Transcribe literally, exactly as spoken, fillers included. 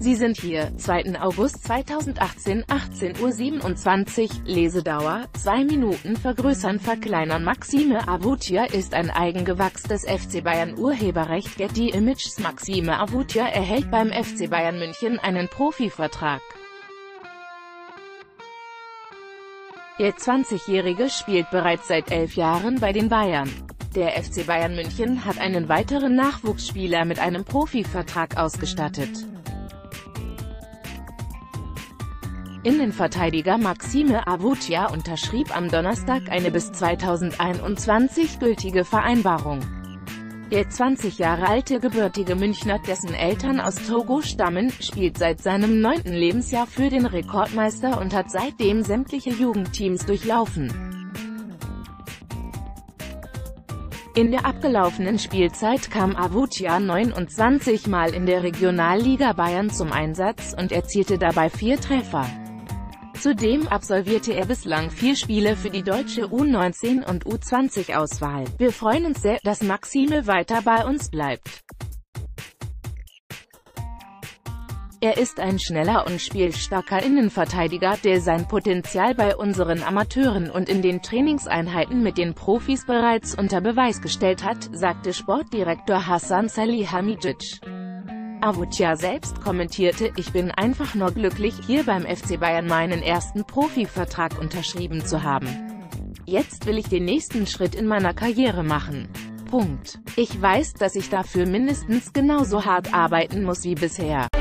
Sie sind hier, zweiten August zweitausendachtzehn, achtzehn Uhr siebenundzwanzig, Lesedauer, zwei Minuten vergrößern verkleinern Maxime Awutia ist ein Eigengewachs des F C Bayern Urheberrecht Getty Images. Maxime Awutia erhält beim F C Bayern München einen Profivertrag. Der zwanzigjährige spielt bereits seit elf Jahren bei den Bayern. Der F C Bayern München hat einen weiteren Nachwuchsspieler mit einem Profivertrag ausgestattet. Innenverteidiger Maxime Awutia unterschrieb am Donnerstag eine bis zweitausendeinundzwanzig gültige Vereinbarung. Der zwanzig Jahre alte gebürtige Münchner, dessen Eltern aus Togo stammen, spielt seit seinem neunten Lebensjahr für den Rekordmeister und hat seitdem sämtliche Jugendteams durchlaufen. In der abgelaufenen Spielzeit kam Awutia neunundzwanzig Mal in der Regionalliga Bayern zum Einsatz und erzielte dabei vier Treffer. Zudem absolvierte er bislang vier Spiele für die deutsche U neunzehn und U zwanzig Auswahl. Wir freuen uns sehr, dass Maxime weiter bei uns bleibt. Er ist ein schneller und spielstarker Innenverteidiger, der sein Potenzial bei unseren Amateuren und in den Trainingseinheiten mit den Profis bereits unter Beweis gestellt hat, sagte Sportdirektor Hasan Salihamidzic. Awutia selbst kommentierte: Ich bin einfach nur glücklich, hier beim F C Bayern meinen ersten Profivertrag unterschrieben zu haben. Jetzt will ich den nächsten Schritt in meiner Karriere machen. Punkt. Ich weiß, dass ich dafür mindestens genauso hart arbeiten muss wie bisher.